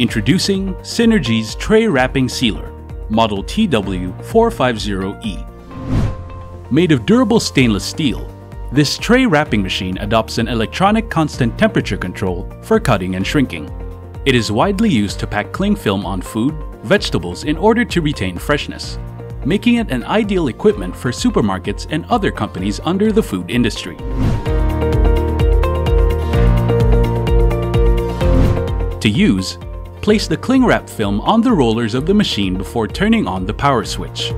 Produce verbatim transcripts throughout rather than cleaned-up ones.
Introducing Synergy's Tray Wrapping Sealer, model T W four fifty E. Made of durable stainless steel, this tray wrapping machine adopts an electronic constant temperature control for cutting and shrinking. It is widely used to pack cling film on food, vegetables in order to retain freshness, making it an ideal equipment for supermarkets and other companies under the food industry. To use, place the cling wrap film on the rollers of the machine before turning on the power switch.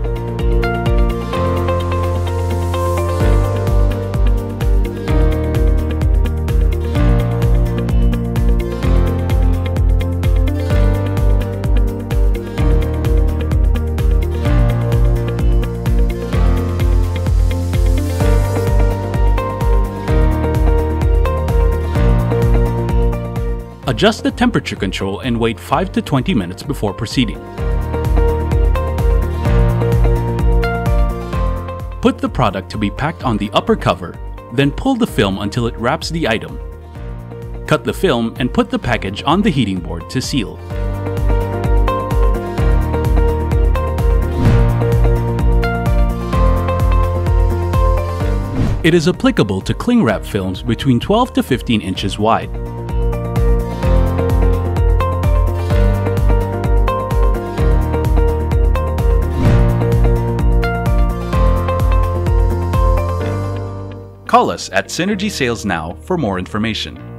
Adjust the temperature control and wait five to twenty minutes before proceeding. Put the product to be packed on the upper cover, then pull the film until it wraps the item. Cut the film and put the package on the heating board to seal. It is applicable to cling wrap films between twelve to fifteen inches wide. Call us at Synergy Sales Now for more information.